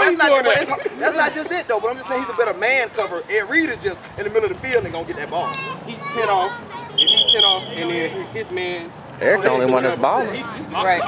that's not just it though. But I'm just saying he's a better man cover. Ed Reed is just in the middle of the field and gonna get that ball. He's 10 off. If he's 10 off, and then his man. Eric the only one that's balling. Right.